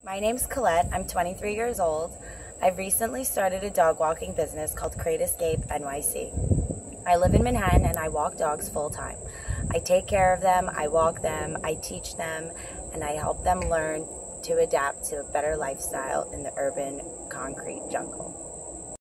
My name's Colette. I'm 23 years old. I've recently started a dog walking business called Crate Escape NYC. I live in Manhattan and I walk dogs full time. I take care of them, I walk them, I teach them, and I help them learn to adapt to a better lifestyle in the urban concrete jungle.